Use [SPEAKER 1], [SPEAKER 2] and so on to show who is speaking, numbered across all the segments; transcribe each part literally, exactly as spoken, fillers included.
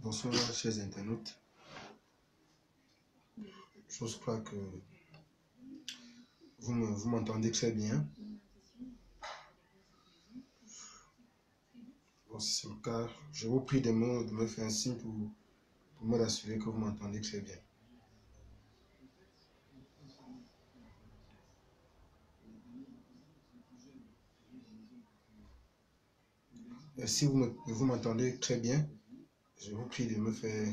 [SPEAKER 1] Bonsoir, chers internautes. Je crois que vous m'entendez très bien. Bon, si c'est le cas, je vous prie de me, de me faire un signe pour, pour me rassurer que vous m'entendez très bien. Et si vous m'entendez très bien, je vous prie de me faire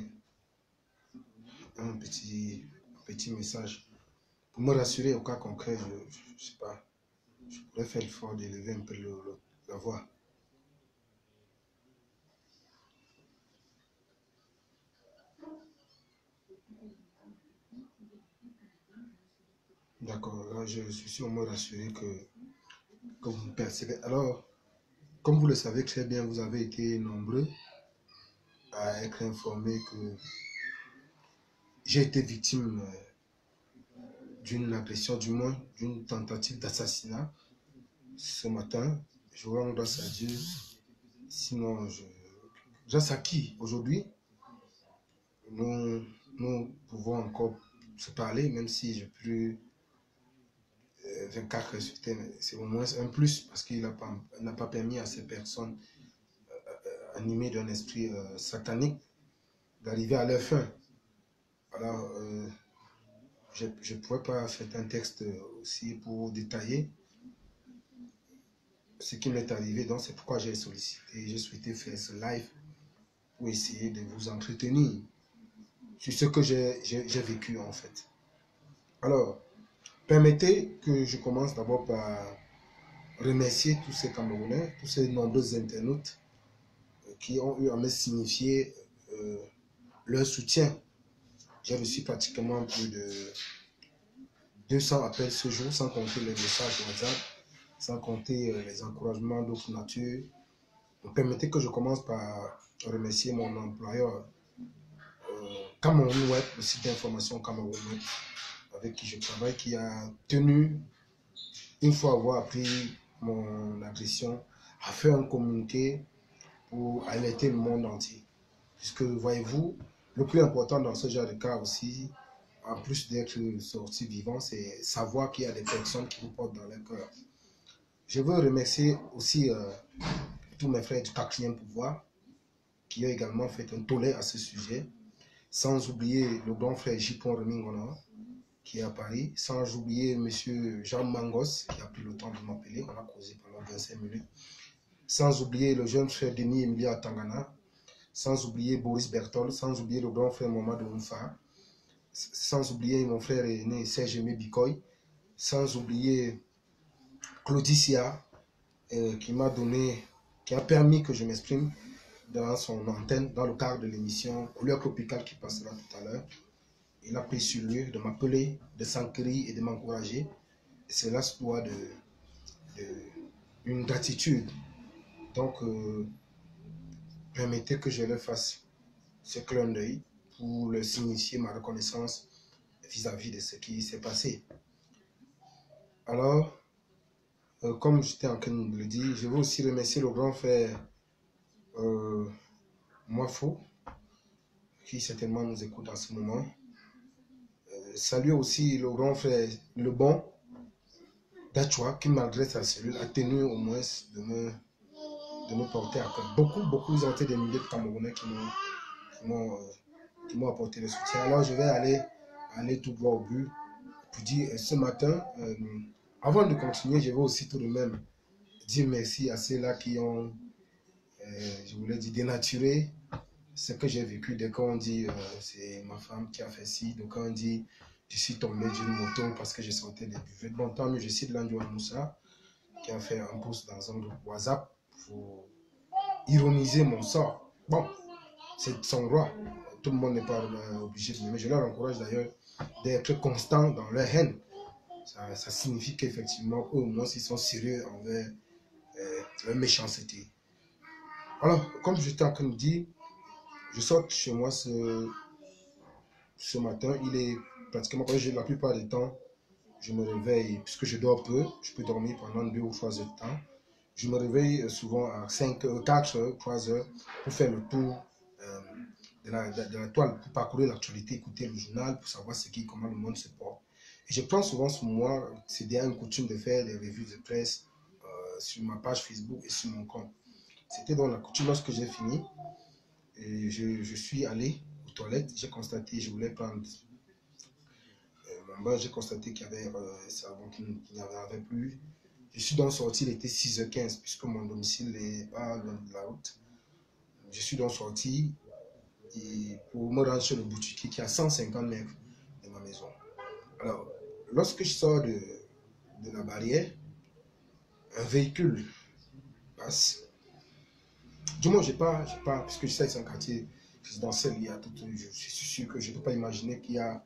[SPEAKER 1] un petit, un petit message pour me rassurer au cas concret. Je ne sais pas, je pourrais faire l'effort d'élever un peu le, le, la voix. D'accord, là je suis sûrement rassuré que, que vous me percevez. Alors, comme vous le savez très bien, vous avez été nombreux à être informés que j'ai été victime d'une agression, du moins d'une tentative d'assassinat ce matin. Je rends grâce à Dieu. Sinon, je... grâce à qui aujourd'hui nous, nous pouvons encore se parler, même si j'ai plus euh, vingt-quatre résultats. C'est au moins un plus parce qu'il n'a pas, pas permis à ces personnes euh, animées d'un esprit euh, satanique d'arriver à leur fin. Alors, euh, je ne pourrais pas faire un texte aussi pour détailler ce qui m'est arrivé, donc c'est pourquoi j'ai sollicité, j'ai souhaité faire ce live pour essayer de vous entretenir sur ce que j'ai vécu en fait. Alors, permettez que je commence d'abord par remercier tous ces Camerounais, tous ces nombreux internautes qui ont eu à me signifier euh, leur soutien. J'ai reçu pratiquement plus de deux cents appels ce jour, sans compter les messages WhatsApp, sans compter euh, les encouragements d'autres natures. Permettez que je commence par remercier mon employeur euh, Cameroun Web, le site d'information Cameroun Web, avec qui je travaille, qui a tenu, une fois avoir appris mon agression, à faire un communiqué pour alerter le monde entier. Puisque, voyez-vous, le plus important dans ce genre de cas aussi, en plus d'être sorti vivant, c'est savoir qu'il y a des personnes qui vous portent dans leur cœur. Je veux remercier aussi euh, tous mes frères du quatrième pouvoir qui ont également fait un tollé à ce sujet, sans oublier le grand frère Jipon Remingona qui est à Paris, sans oublier M. Jean Mangos qui a pris le temps de m'appeler, on a causé pendant vingt-cinq minutes, sans oublier le jeune frère Denis Emilia Tangana, sans oublier Boris Bertol, sans oublier le grand frère Mamadou Moufa, sans oublier mon frère aîné Serge Aimé Bikoy, sans oublier Claudicia euh, qui m'a donné, qui a permis que je m'exprime dans son antenne, dans le cadre de l'émission Couleur Tropicale qui passera tout à l'heure. Il a pris sur lui de m'appeler, de s'enquérir et de m'encourager. Cela se doit de, de une gratitude. Donc, euh, permettez que je leur fasse ce clin d'œil pour leur signifier ma reconnaissance vis-à-vis de ce qui s'est passé. Alors, euh, comme j'étais en train de le dire, je veux aussi remercier le grand frère euh, Moifo, qui certainement nous écoute en ce moment. Euh, saluer aussi le grand frère Le Bon d'Achua, qui malgré sa cellule a tenu au moins de me, de me porter à cœur. Beaucoup, beaucoup, ils ont été des milliers de Camerounais qui m'ont euh, apporté le soutien. Alors je vais aller, aller tout droit au but pour dire euh, ce matin, euh, avant de continuer, je vais aussi tout de même dire merci à ceux-là qui ont, euh, je voulais dire, dénaturé ce que j'ai vécu. Dès qu'on dit, euh, c'est ma femme qui a fait ci, donc on dit, je suis tombé d'une moto parce que je sentais des buvettes. Bon, tant mieux, je cite Landjo Moussa, qui a fait un post dans un groupe WhatsApp pour ironiser mon sort. Bon, c'est son droit. Tout le monde n'est pas euh, obligé de m'aimer. Je leur encourage d'ailleurs d'être constants dans leur haine. Ça, ça signifie qu'effectivement, eux, au moins, ils sont sérieux envers euh, leur méchanceté. Alors, comme j'étais en train de dire, je sors chez moi ce, ce matin. Il est pratiquement, la plupart du temps, je me réveille, puisque je dors peu, je peux dormir pendant deux ou trois heures de temps. Je me réveille souvent à cinq, quatre heures, trois heures pour faire le tour euh, de la, de, de la toile pour parcourir l'actualité, écouter le journal, pour savoir ce qui, comment le monde se porte. Et je prends souvent sur moi, c'est déjà une coutume de faire des revues de presse euh, sur ma page Facebook et sur mon compte. C'était donc la coutume lorsque j'ai fini. Et je, je suis allé aux toilettes, j'ai constaté, je voulais prendre euh, mon bain, j'ai constaté qu'il y avait euh, savon qu'il n'y avait plus. Je suis donc sorti, il était six heures quinze, puisque mon domicile n'est pas loin de la route. Je suis donc sorti et pour me rendre sur le boutiquier qui est à cent cinquante mètres de ma maison. Alors, lorsque je sors de, de la barrière, un véhicule passe. Du moins, je n'ai pas, pas, puisque je sais que c'est un quartier résidentiel, il y a tout, je suis sûr que je ne peux pas imaginer qu'il y a,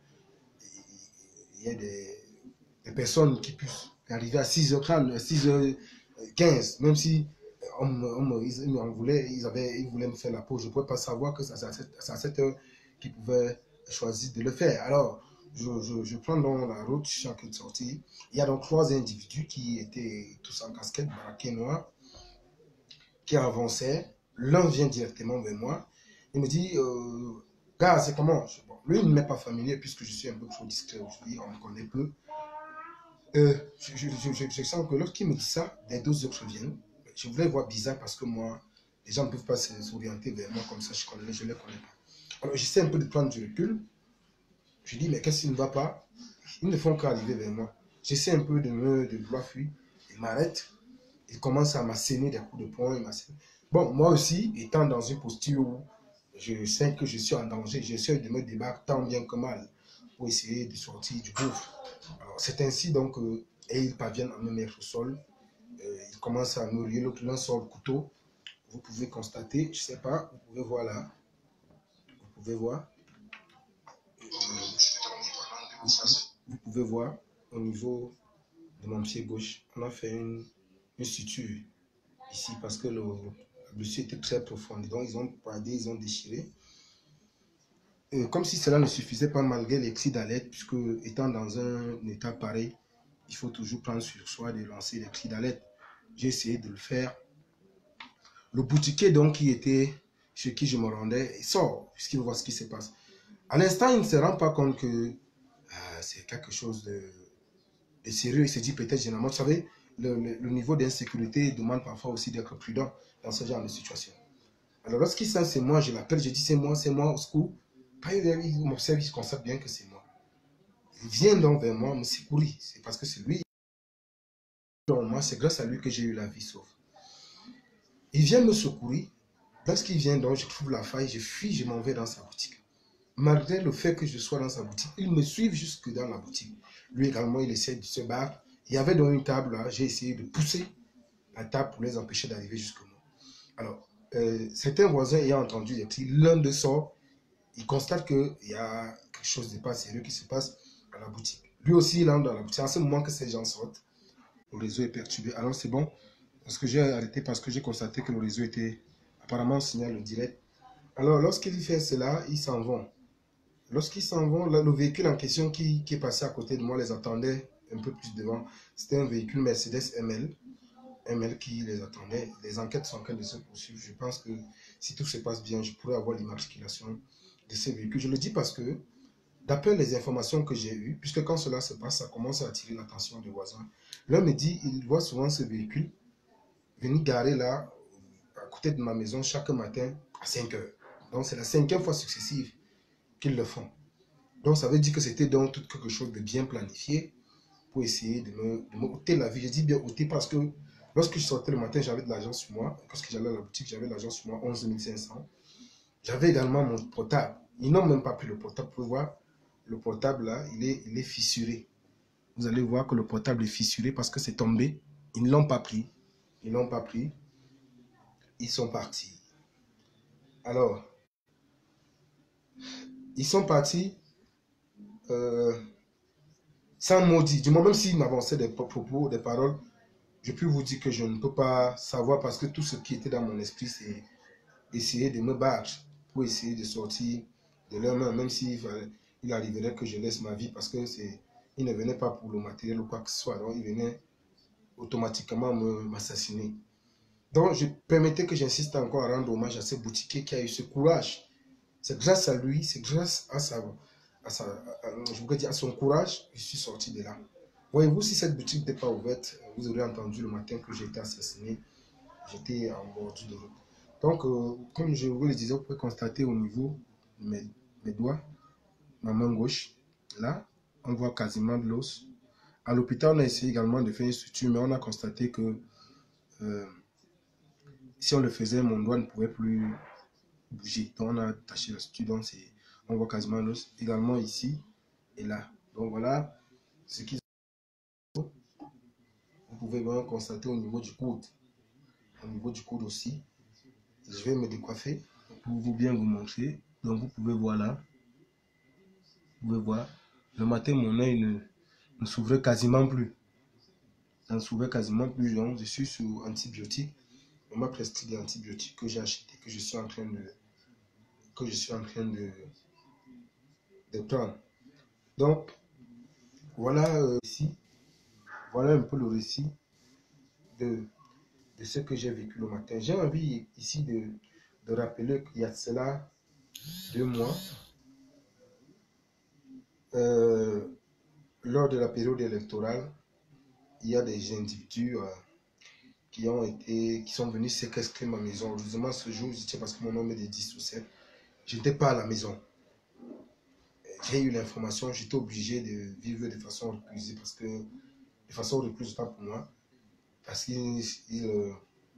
[SPEAKER 1] il y a des, des personnes qui puissent arriver à six heures trente, six heures quinze, même si on, on, ils, ils, en voulaient, ils, avaient, ils voulaient me faire la pause, je ne pouvais pas savoir que c'est à cette heure qu'ils pouvaient choisir de le faire. Alors, je, je, je prends donc la route, je suis en train de sortir. Il y a donc trois individus qui étaient tous en casquette, braqués noirs, qui avançaient. L'un vient directement vers moi. Il me dit, euh, gars, c'est comment? Bon, lui, il ne m'est pas familier puisque je suis un peu trop discret aujourd'hui, on me connaît peu. Euh, je, je, je, je sens que lorsqu'il me dit ça, les deux autres viennent. Je voulais voir bizarre parce que moi, les gens ne peuvent pas s'orienter vers moi comme ça, je connais, je ne les connais pas. Alors, j'essaie un peu de prendre du recul. Je dis, mais qu'est-ce qui ne va pas? Ils ne font qu'arriver vers moi. J'essaie un peu de me de vouloir fuir. Ils m'arrêtent. Ils commencent à m'asséner des coups de poing. Bon, moi aussi, étant dans une posture où je sais que je suis en danger, j'essaie de me débattre tant bien que mal pour essayer de sortir du gouffre. C'est ainsi donc, euh, et ils parviennent à me mettre au sol. Euh, ils commencent à me rier, l'autre l'un sort le couteau. Vous pouvez constater, je ne sais pas, vous pouvez voir là. Vous pouvez voir. Vous, vous pouvez voir au niveau de mon pied gauche, on a fait une, une suture ici parce que le, la blessure était très profonde. Donc ils ont bradé, ils ont déchiré. Et comme si cela ne suffisait pas malgré les cris d'alerte, puisque étant dans un état pareil, il faut toujours prendre sur soi de lancer des cris d'alerte. J'ai essayé de le faire. Le boutiquier donc qui était chez qui je me rendais, il sort puisqu'il voit ce qui se passe. À l'instant, il ne se rend pas compte que euh, c'est quelque chose de, de sérieux. Il se dit peut-être généralement, vous savez, le, le, le niveau d'insécurité demande parfois aussi d'être prudent dans ce genre de situation. Alors lorsqu'il sent c'est moi, je l'appelle, je dis c'est moi, c'est moi, au secours. Pas il m'observe, il constate bien que c'est moi. Il vient donc vers moi me secourir. C'est parce que c'est lui. Donc moi, c'est grâce à lui que j'ai eu la vie sauve. Il vient me secourir. Lorsqu'il vient donc, je trouve la faille, je fuis, je m'en vais dans sa boutique. Malgré le fait que je sois dans sa boutique, il me suit jusque dans la boutique. Lui également, il essaie de se battre. Il y avait donc une table là, j'ai essayé de pousser la table pour les empêcher d'arriver jusque moi. Alors, euh, certains voisins ayant entendu les cris, l'un de sort, il constate qu'il y a quelque chose de pas sérieux qui se passe à la boutique. Lui aussi, il entre dans la boutique. C'est en ce moment que ces gens sortent. Le réseau est perturbé. Alors, c'est bon, parce que j'ai arrêté parce que j'ai constaté que le réseau était apparemment en signal direct. Alors, lorsqu'il fait cela, ils s'en vont. Lorsqu'ils s'en vont, là, le véhicule en question qui, qui est passé à côté de moi les attendait un peu plus devant. C'était un véhicule Mercedes M L. M L qui les attendait. Les enquêtes sont en train de se poursuivre. Je pense que si tout se passe bien, je pourrais avoir l'immatriculation de ces véhicules. Je le dis parce que, d'après les informations que j'ai eues, puisque quand cela se passe, ça commence à attirer l'attention des voisins. L'un me dit, il voit souvent ce véhicule venir garer là, à côté de ma maison, chaque matin à cinq heures. Donc c'est la cinquième fois successive qu'ils le font. Donc ça veut dire que c'était donc tout quelque chose de bien planifié pour essayer de me, de me ôter la vie. Je dis bien ôter parce que lorsque je sortais le matin, j'avais de l'argent sur moi. Lorsque j'allais à la boutique, j'avais de l'argent sur moi, onze mille cinq cents. J'avais également mon portable. Ils n'ont même pas pris le portable pour voir. Le portable là, il est, il est fissuré. Vous allez voir que le portable est fissuré parce que c'est tombé. Ils ne l'ont pas pris. Ils ne l'ont pas pris. Ils sont partis. Alors, ils sont partis euh, sans maudit. Du moment même s'ils m'avançaient des propos, des paroles, je peux vous dire que je ne peux pas savoir parce que tout ce qui était dans mon esprit, c'est essayer de me battre pour essayer de sortir de leurs mains, même s'il il arriverait que je laisse ma vie parce que c'est, ils ne venaient pas pour le matériel ou quoi que ce soit, donc ils venaient automatiquement m'assassiner. Donc je permettais que j'insiste encore à rendre hommage à ce boutiquier qui a eu ce courage, C'est grâce à lui, c'est grâce à sa, à sa à, je voudrais dire à son courage, je suis sorti de là. Voyez-vous, si cette boutique n'était pas ouverte, vous aurez entendu le matin que j'ai été assassiné. J'étais en bordure de route. Donc, euh, comme je vous le disais, vous pouvez constater au niveau de mes, mes doigts, ma main gauche, là, on voit quasiment de l'os. À l'hôpital, on a essayé également de faire une suture, mais on a constaté que euh, si on le faisait, mon doigt ne pouvait plus bouger. Donc, on a attaché la suture, donc on voit quasiment l'os. Également ici et là. Donc, voilà ce qui vous pouvez vraiment constater au niveau du coude. Au niveau du coude aussi. Je vais me décoiffer pour vous bien vous montrer. Donc, vous pouvez voir là. Vous pouvez voir. Le matin, mon œil ne, ne s'ouvrait quasiment plus. Ça ne s'ouvrait quasiment plus. Donc, je suis sous antibiotiques. On m'a prescrit des antibiotiques que j'ai acheté, que je suis en train de, que je suis en train de, de prendre. Donc, voilà euh, ici. Voilà un peu le récit de, de ce que j'ai vécu le matin. J'ai envie ici de, de rappeler qu'il y a cela deux mois, euh, lors de la période électorale, il y a des individus euh, qui ont été, qui sont venus séquestrer ma maison. Heureusement, ce jour, j'étais parce que mon nom est de dix ou sept. Je n'étais pas à la maison. J'ai eu l'information, j'étais obligé de vivre de façon reclusée parce que, de façon recluse, pas pour moi, parce qu'il, il, euh,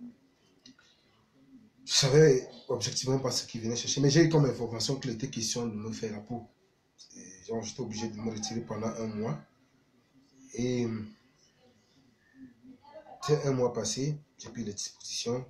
[SPEAKER 1] je savais objectivement pas ce qu'il venait chercher, mais j'ai eu comme information qu'il était question de me faire la peau. J'étais obligé de me retirer pendant un mois. Et c'est un mois passé, j'ai pris les dispositions.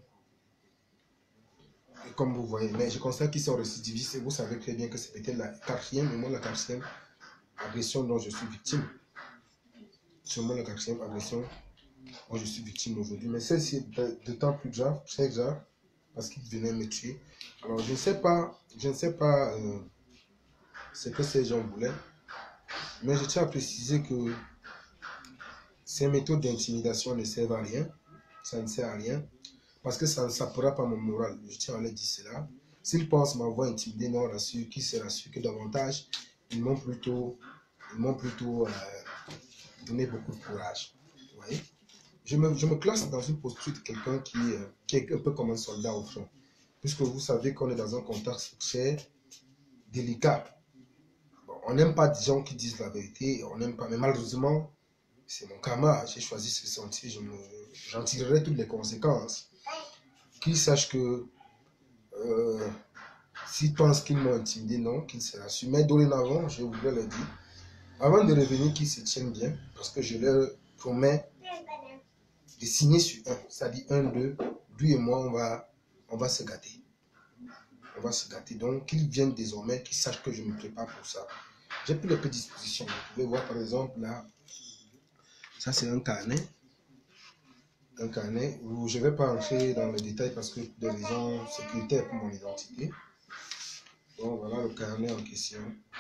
[SPEAKER 1] Et comme vous voyez, mais je constate qu'ils sont récidivistes et vous savez très bien que c'est peut-être la quatrième, et moi la quatrième agression dont je suis victime. C'est moi la quatrième agression dont je suis victime aujourd'hui. Mais celle-ci est de temps plus grave, très grave, parce qu'ils venaient me tuer. Alors je ne sais pas, je ne sais pas euh, ce que ces gens voulaient, mais je tiens à préciser que ces méthodes d'intimidation ne servent à rien. Ça ne sert à rien. Parce que ça ne sapera pas mon moral. Je tiens à leur dire cela. S'ils pensent m'avoir intimidé, non, rassure, qui se rassure que davantage, ils m'ont plutôt, ils m'ont plutôt euh, donné beaucoup de courage. Vous voyez? Je me, je me classe dans une posture de quelqu'un qui, euh, qui est un peu comme un soldat au front. Puisque vous savez qu'on est dans un contexte très délicat. Bon, on n'aime pas des gens qui disent la vérité, on n'aime pas, mais malheureusement, c'est mon karma. J'ai choisi ce sentier, je me, j'en tirerai toutes les conséquences. Qu'ils sachent que euh, s'ils pensent qu'ils m'ont intimidé, non, qu'ils se rassurent. Mais dorénavant, je voudrais leur dire, avant de revenir, qu'ils se tiennent bien, parce que je leur promets de signer sur un. Ça dit un, deux, lui et moi, on va, on va se gâter. On va se gâter. Donc, qu'ils viennent désormais, qu'ils sachent que je me prépare pour ça. J'ai pris les petites dispositions. Vous pouvez voir, par exemple, là, ça c'est un carnet. Un carnet où je ne vais pas entrer dans le détail parce que des raisons sécuritaires pour mon identité. Donc voilà le carnet en question.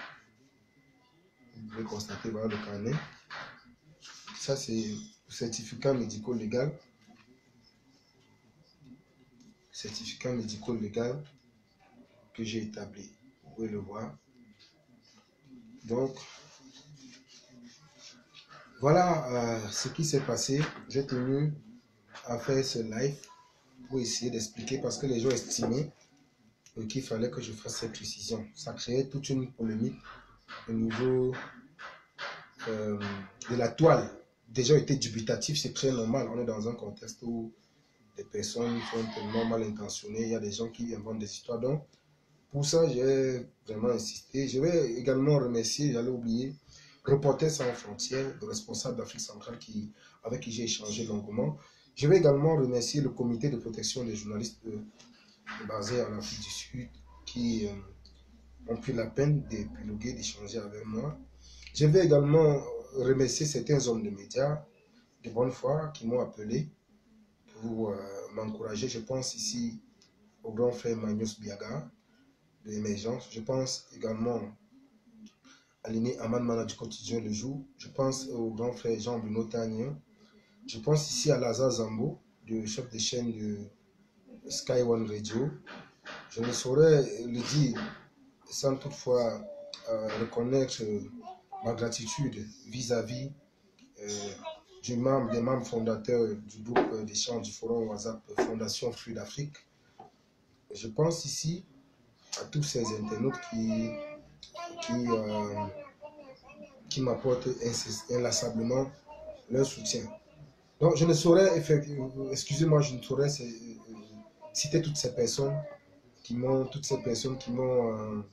[SPEAKER 1] Vous pouvez constater, voilà le carnet. Ça c'est le certificat médico-légal. Certificat médico-légal que j'ai établi. Vous pouvez le voir. Donc voilà euh, ce qui s'est passé. J'ai tenu à faire ce live pour essayer d'expliquer parce que les gens estimaient qu'il fallait que je fasse cette précision. Ça créait toute une polémique au niveau euh, de la toile. Déjà été dubitatif, c'est très normal. On est dans un contexte où des personnes sont tellement mal intentionnées. Il y a des gens qui inventent des histoires. Donc, pour ça, j'ai vraiment insisté. Je vais également remercier, j'allais oublier, Reporters sans frontières, le responsable d'Afrique centrale qui, avec qui j'ai échangé longuement. Je vais également remercier le comité de protection des journalistes euh, basé en Afrique du Sud qui euh, ont pris la peine d'épiloguer, d'échanger avec moi. Je vais également remercier certains hommes de médias de bonne foi qui m'ont appelé pour euh, m'encourager. Je pense ici au grand frère Magnus Biaga de l'émergence. Je pense également à l'aîné Aman Mana du quotidien Le Jour. Je pense au grand frère Jean-Bruno Tagnon. Je pense ici à Lazare Zambo, le chef de chaîne de Sky One Radio. Je ne saurais le dire sans toutefois euh, reconnaître euh, ma gratitude vis-à-vis euh, du membre, des membres fondateurs du groupe d'échange du forum WhatsApp Fondation Fruits d'Afrique. Je pense ici à tous ces internautes qui, qui, euh, qui m'apportent inlassablement leur soutien. Donc, je ne saurais, excusez-moi, je ne saurais citer toutes ces personnes qui m'ont, toutes ces personnes qui m'ont, euh,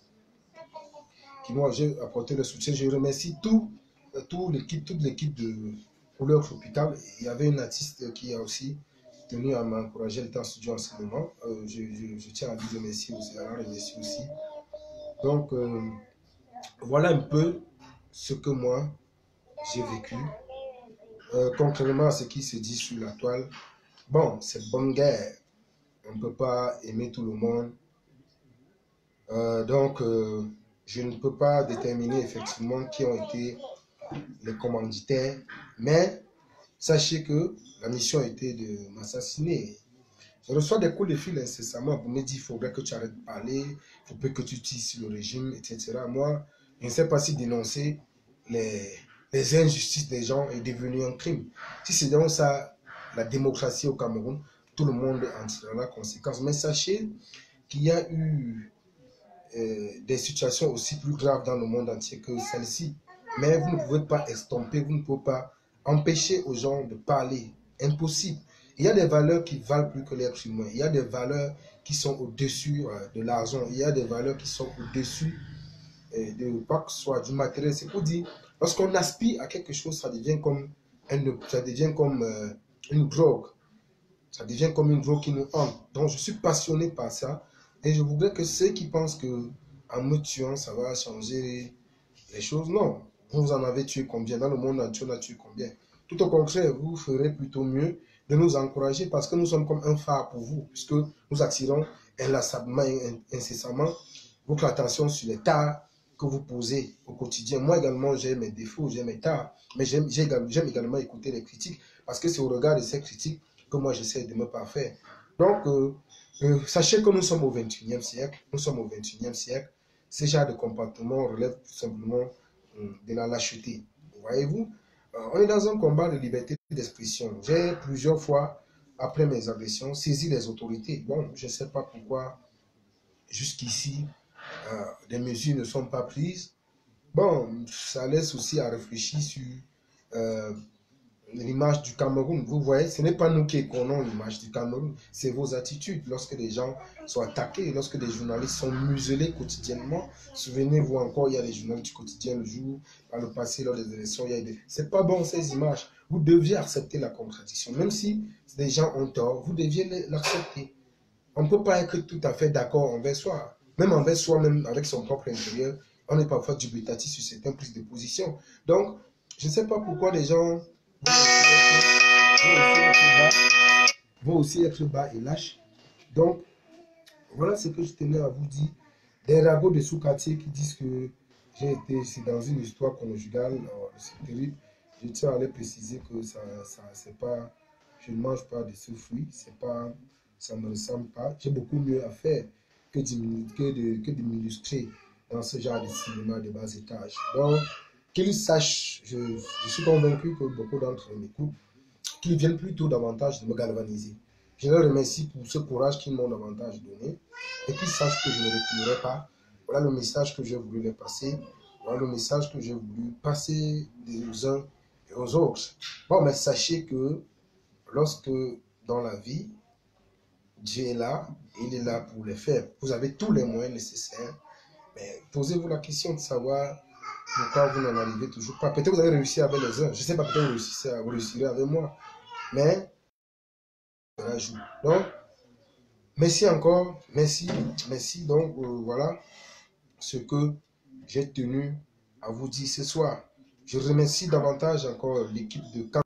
[SPEAKER 1] qui m'ont apporté le soutien. Je remercie tout, tout l'équipe, toute l'équipe de Couleur Tropicale. Il y avait une artiste qui a aussi tenu à m'encourager, elle était en studio en ce moment. Euh, je, je, je tiens à lui remercier aussi, à la remercier aussi. Donc, euh, voilà un peu ce que moi, j'ai vécu. Euh, contrairement à ce qui se dit sur la toile, bon, c'est bonne guerre. On ne peut pas aimer tout le monde. Euh, donc, euh, je ne peux pas déterminer effectivement qui ont été les commanditaires. Mais sachez que la mission a été de m'assassiner. Je reçois des coups de fil incessamment pour me dire qu'il faudrait que tu arrêtes de parler, il faudrait que tu tisses sur le régime, et cetera. Moi, je ne sais pas si dénoncer les, les injustices des gens est devenu un crime. Si c'est donc ça, la démocratie au Cameroun, tout le monde en tirera la conséquence. Mais sachez qu'il y a eu euh, des situations aussi plus graves dans le monde entier que celle-ci. Mais vous ne pouvez pas estomper, vous ne pouvez pas empêcher aux gens de parler. Impossible. Il y a des valeurs qui valent plus que l'être humain. Il y a des valeurs qui sont au-dessus euh, de l'argent. Il y a des valeurs qui sont au-dessus euh, de pas que ce soit du matériel. C'est pour dire, lorsqu'on aspire à quelque chose, ça devient comme, un, ça devient comme euh, une drogue. Ça devient comme une drogue qui nous hante. Donc, je suis passionné par ça. Et je voudrais que ceux qui pensent que en me tuant, ça va changer les choses, non. Vous en avez tué combien? Dans le monde entier, on a tué combien? Tout au contraire, vous ferez plutôt mieux de nous encourager parce que nous sommes comme un phare pour vous, puisque nous attirons inlassablement et incessamment votre attention sur les tares que vous posez au quotidien. Moi également, j'ai mes défauts, j'ai mes tares, mais j'aime également écouter les critiques parce que c'est au regard de ces critiques que moi j'essaie de me parfaire. Donc, euh, euh, sachez que nous sommes au vingt et unième siècle, nous sommes au vingt et unième siècle. Ce genre de comportement relève tout simplement euh, de la lâcheté. Voyez-vous, euh, on est dans un combat de liberté d'expression. J'ai plusieurs fois, après mes agressions, saisi les autorités. Bon, je ne sais pas pourquoi, jusqu'ici, euh, des mesures ne sont pas prises. Bon, ça laisse aussi à réfléchir sur euh, l'image du Cameroun. Vous voyez, ce n'est pas nous qui connaissons l'image du Cameroun, c'est vos attitudes. Lorsque les gens sont attaqués, lorsque des journalistes sont muselés quotidiennement, souvenez-vous encore, il y a les journalistes du quotidien le jour, par le passé, lors des élections, il y a des... C'est pas bon ces images. Vous deviez accepter la contradiction. Même si des gens ont tort, vous deviez l'accepter. On ne peut pas être tout à fait d'accord envers soi. Même envers soi-même, avec son propre intérieur, on est parfois dubitatif sur certaines prises de position. Donc, je ne sais pas pourquoi les gens vont aussi être bas et lâches. Donc, voilà ce que je tenais à vous dire. Des ragots de sous-quartier qui disent que j'ai été, c'est dans une histoire conjugale, c'est terrible. Je tiens à les préciser que ça, ça c'est pas, je ne mange pas de ce fruit, c'est pas, ça ne me ressemble pas. J'ai beaucoup mieux à faire que de, que de, que de m'illustrer dans ce genre de cinéma de bas étage. Donc, qu'ils sachent, je, je suis convaincu que beaucoup d'entre eux m'écoutent, qu'ils viennent plutôt davantage de me galvaniser. Je les remercie pour ce courage qu'ils m'ont davantage donné et qu'ils sachent que je ne reculerai pas. Voilà le message que j'ai voulu les passer. Voilà le message que j'ai voulu passer aux uns et aux autres. Bon, mais sachez que lorsque dans la vie, Dieu est là, il est là pour les faire. Vous avez tous les moyens nécessaires. Mais posez-vous la question de savoir pourquoi vous n'en arrivez toujours pas. Peut-être que vous avez réussi avec les uns. Je ne sais pas, peut-être que vous réussissez, vous réussirez avec moi. Mais, donc, merci encore. Merci. Merci. Donc, euh, voilà ce que j'ai tenu à vous dire ce soir. Je remercie davantage encore l'équipe de